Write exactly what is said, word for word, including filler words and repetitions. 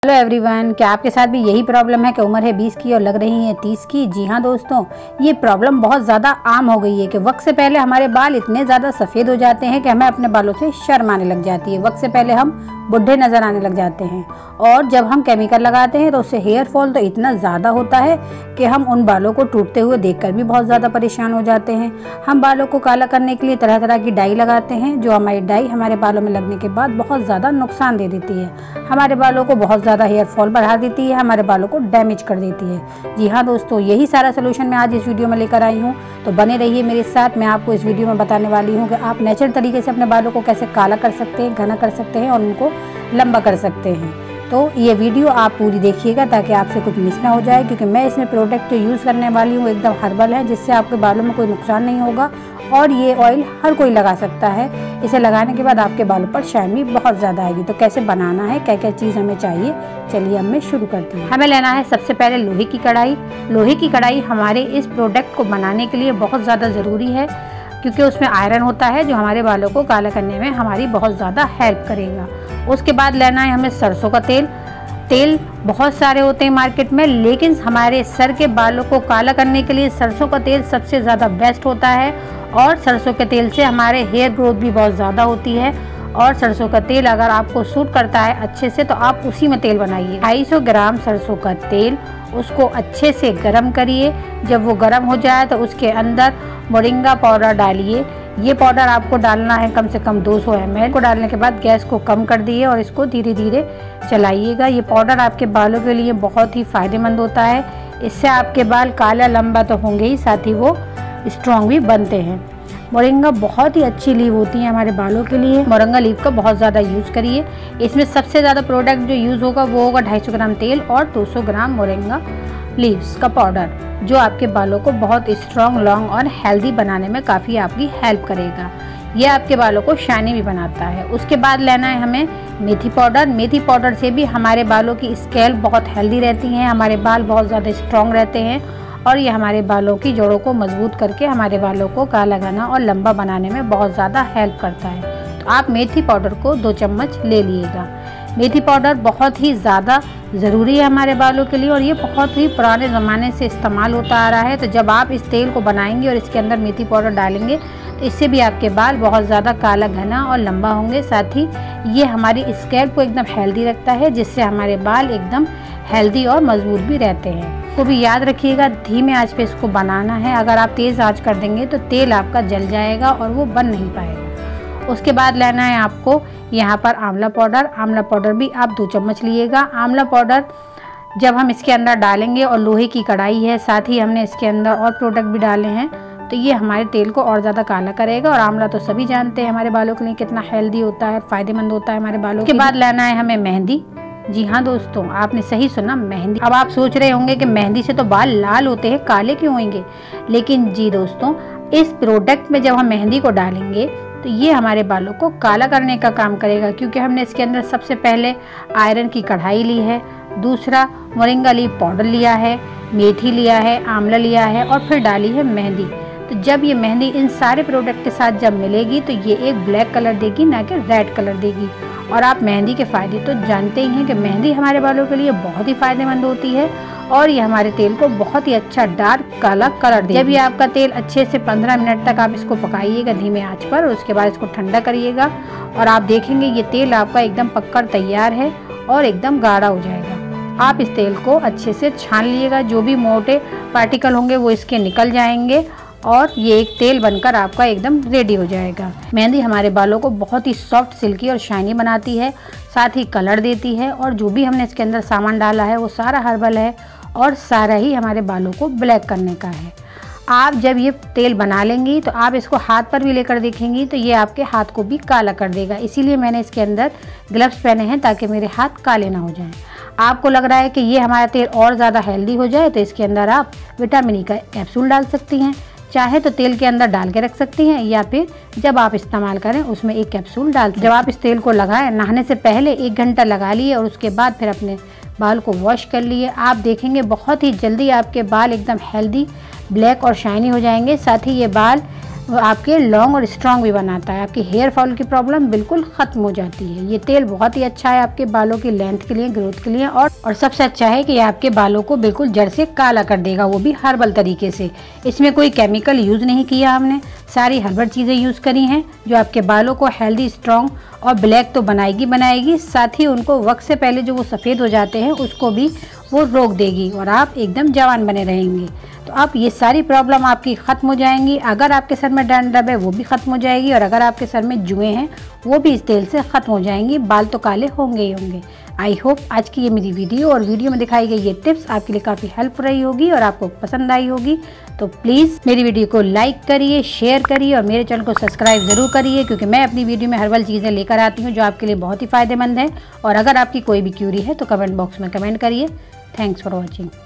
Hello everyone, क्या आपके साथ भी यही प्रॉब्लम है कि उम्र है बीस की और लग रही है तीस की। जी हाँ दोस्तों, ये प्रॉब्लम बहुत ज़्यादा आम हो गई है कि वक्त से पहले हमारे बाल इतने ज़्यादा सफ़ेद हो जाते हैं कि हमें अपने बालों से शर्म आने लग जाती है। वक्त से पहले हम बुढ़े नज़र आने लग जाते हैं और जब हम केमिकल लगाते हैं तो उससे हेयर फॉल तो इतना ज़्यादा होता है कि हम उन बालों को टूटते हुए देखकर भी बहुत ज़्यादा परेशान हो जाते हैं। हम बालों को काला करने के लिए तरह तरह की डाई लगाते हैं, जो हमारी डाई हमारे बालों में लगने के बाद बहुत ज़्यादा नुकसान दे देती है, हमारे बालों को बहुत ज़्यादा हेयर फॉल बढ़ा देती है, हमारे बालों को डैमेज कर देती है। जी हाँ दोस्तों, यही सारा सोल्यूशन मैं आज इस वीडियो में लेकर आई हूँ, तो बने रहिए मेरे साथ। मैं आपको इस वीडियो में बताने वाली हूँ कि आप नेचुरल तरीके से अपने बालों को कैसे काला कर सकते हैं, घना कर सकते हैं और उनको लंबा कर सकते हैं। तो ये वीडियो आप पूरी देखिएगा ताकि आपसे कुछ मिस ना हो जाए, क्योंकि मैं इसमें प्रोडक्ट जो यूज़ करने वाली हूँ एकदम हर्बल है, जिससे आपके बालों में कोई नुकसान नहीं होगा और ये ऑयल हर कोई लगा सकता है। इसे लगाने के बाद आपके बालों पर शाइन भी बहुत ज़्यादा आएगी। तो कैसे बनाना है, क्या क्या चीज़ हमें चाहिए, चलिए अब मैं शुरू करती हूँ। हमें लेना है सबसे पहले लोहे की कढ़ाई। लोहे की कढ़ाई हमारे इस प्रोडक्ट को बनाने के लिए बहुत ज़्यादा ज़रूरी है, क्योंकि उसमें आयरन होता है जो हमारे बालों को काला करने में हमारी बहुत ज़्यादा हेल्प करेगा। उसके बाद लेना है हमें सरसों का तेल। तेल बहुत सारे होते हैं मार्केट में, लेकिन हमारे सर के बालों को काला करने के लिए सरसों का तेल सबसे ज़्यादा बेस्ट होता है और सरसों के तेल से हमारे हेयर ग्रोथ भी बहुत ज़्यादा होती है। और सरसों का तेल अगर आपको सूट करता है अच्छे से तो आप उसी में तेल बनाइए। ढाई सौ ग्राम सरसों का तेल, उसको अच्छे से गरम करिए। जब वो गरम हो जाए तो उसके अंदर मोरिंगा पाउडर डालिए। ये पाउडर आपको डालना है कम से कम दो सौ एम एल को। डालने के बाद गैस को कम कर दिए और इसको धीरे धीरे चलाइएगा। ये पाउडर आपके बालों के लिए बहुत ही फ़ायदेमंद होता है। इससे आपके बाल काला लंबा तो होंगे ही, साथ ही वो स्ट्रॉन्ग भी बनते हैं। मोरिंगा बहुत ही अच्छी लीव होती है हमारे बालों के लिए। मोरिंगा लीव का बहुत ज़्यादा यूज़ करिए। इसमें सबसे ज़्यादा प्रोडक्ट जो यूज़ होगा वो होगा ढाई सौ ग्राम तेल और दो सौ ग्राम मोरिंगा लीव्स का पाउडर, जो आपके बालों को बहुत स्ट्रॉन्ग, लॉन्ग और हेल्दी बनाने में काफ़ी आपकी हेल्प करेगा। ये आपके बालों को शाइनी भी बनाता है। उसके बाद लेना है हमें मेथी पाउडर। मेथी पाउडर से भी हमारे बालों की स्कैल्प बहुत हेल्दी रहती हैं, हमारे बाल बहुत ज़्यादा स्ट्रॉन्ग रहते हैं और ये हमारे बालों की जड़ों को मजबूत करके हमारे बालों को काला घना और लंबा बनाने में बहुत ज़्यादा हेल्प करता है। तो आप मेथी पाउडर को दो चम्मच ले लीजिएगा। मेथी पाउडर बहुत ही ज़्यादा ज़रूरी है हमारे बालों के लिए और ये बहुत ही पुराने ज़माने से इस्तेमाल होता आ रहा है। तो जब आप इस तेल को बनाएंगे और इसके अंदर मेथी पाउडर डालेंगे तो इससे भी आपके बाल बहुत ज़्यादा काला, घना और लंबा होंगे। साथ ही ये हमारी स्कैल्प को एकदम हेल्दी रखता है, जिससे हमारे बाल एकदम हेल्दी और मजबूत भी रहते हैं। तो भी याद रखिएगा, धीमे आंच पे इसको बनाना है। अगर आप तेज़ आंच कर देंगे तो तेल आपका जल जाएगा और वो बन नहीं पाएगा। उसके बाद लेना है आपको यहाँ पर आंवला पाउडर। आंवला पाउडर भी आप दो चम्मच लीजिएगा। आंवला पाउडर जब हम इसके अंदर डालेंगे और लोहे की कढ़ाई है, साथ ही हमने इसके अंदर और प्रोडक्ट भी डाले हैं, तो ये हमारे तेल को और ज़्यादा काला करेगा। और आंवला तो सभी जानते हैं हमारे बालों के लिए कितना हेल्दी होता है, फ़ायदेमंद होता है हमारे बालों के। बाद लेना है हमें मेहंदी। जी हाँ दोस्तों, आपने सही सुना, मेहंदी। अब आप सोच रहे होंगे कि मेहंदी से तो बाल लाल होते हैं, काले क्यों होंगे? लेकिन जी दोस्तों, इस प्रोडक्ट में जब हम मेहंदी को डालेंगे तो ये हमारे बालों को काला करने का काम करेगा, क्योंकि हमने इसके अंदर सबसे पहले आयरन की कढ़ाई ली है, दूसरा मोरिंगा लीफ पाउडर लिया है, मेथी लिया है, आंवला लिया है और फिर डाली है मेहंदी। तो जब ये मेहंदी इन सारे प्रोडक्ट के साथ जब मिलेगी तो ये एक ब्लैक कलर देगी, ना कि रेड कलर देगी। और आप मेहंदी के फ़ायदे तो जानते ही हैं कि मेहंदी हमारे बालों के लिए बहुत ही फ़ायदेमंद होती है और ये हमारे तेल को बहुत ही अच्छा डार्क काला कलर देगी। जब ये आपका तेल अच्छे से पंद्रह मिनट तक आप इसको पकाइएगा धीमे आंच पर, और उसके बाद इसको ठंडा करिएगा और आप देखेंगे ये तेल आपका एकदम पककर तैयार है और एकदम गाढ़ा हो जाएगा। आप इस तेल को अच्छे से छान लीजिएगा, जो भी मोटे पार्टिकल होंगे वो इसके निकल जाएंगे और ये एक तेल बनकर आपका एकदम रेडी हो जाएगा। मेहंदी हमारे बालों को बहुत ही सॉफ्ट, सिल्की और शाइनी बनाती है, साथ ही कलर देती है और जो भी हमने इसके अंदर सामान डाला है वो सारा हर्बल है और सारा ही हमारे बालों को ब्लैक करने का है। आप जब ये तेल बना लेंगी तो आप इसको हाथ पर भी लेकर देखेंगी तो ये आपके हाथ को भी काला कर देगा। इसीलिए मैंने इसके अंदर ग्लव्स पहने हैं ताकि मेरे हाथ काले ना हो जाएं। आपको लग रहा है कि ये हमारा तेल और ज़्यादा हेल्दी हो जाए तो इसके अंदर आप विटामिन ई का कैप्सूल डाल सकती हैं। चाहे तो तेल के अंदर डाल के रख सकती हैं या फिर जब आप इस्तेमाल करें उसमें एक कैप्सूल डाल। जब आप इस तेल को लगाएं, नहाने से पहले एक घंटा लगा लिए और उसके बाद फिर अपने बाल को वॉश कर लिए। आप देखेंगे बहुत ही जल्दी आपके बाल एकदम हेल्दी, ब्लैक और शाइनी हो जाएंगे। साथ ही ये बाल आपके लॉन्ग और स्ट्रॉन्ग भी बनाता है। आपकी हेयर फॉल की प्रॉब्लम बिल्कुल ख़त्म हो जाती है। ये तेल बहुत ही अच्छा है आपके बालों की लेंथ के लिए, ग्रोथ के लिए, और और सबसे अच्छा है कि ये आपके बालों को बिल्कुल जड़ से काला कर देगा, वो भी हर्बल तरीके से। इसमें कोई केमिकल यूज़ नहीं किया हमने, सारी हर्बल चीज़ें यूज़ करी हैं जो आपके बालों को हेल्दी, स्ट्रॉन्ग और ब्लैक तो बनाएगी बनाएगी, साथ ही उनको वक्त से पहले जो वो सफ़ेद हो जाते हैं उसको भी वो रोक देगी और आप एकदम जवान बने रहेंगे। तो आप ये सारी प्रॉब्लम आपकी ख़त्म हो जाएंगी। अगर आपके सर में डैंड्रफ है वो भी ख़त्म हो जाएगी, और अगर आपके सर में जुएँ हैं वो भी इस तेल से ख़त्म हो जाएंगी। बाल तो काले होंगे ही होंगे। आई होप आज की ये मेरी वीडियो और वीडियो में दिखाई गई ये टिप्स आपके लिए काफ़ी हेल्प रही होगी और आपको पसंद आई होगी। तो प्लीज़ मेरी वीडियो को लाइक करिए, शेयर करिए और मेरे चैनल को सब्सक्राइब ज़रूर करिए, क्योंकि मैं अपनी वीडियो में हर्बल चीज़ें लेकर आती हूँ जो आपके लिए बहुत ही फ़ायदेमंद है। और अगर आपकी कोई भी क्यूरी है तो कमेंट बॉक्स में कमेंट करिए। Thanks for watching.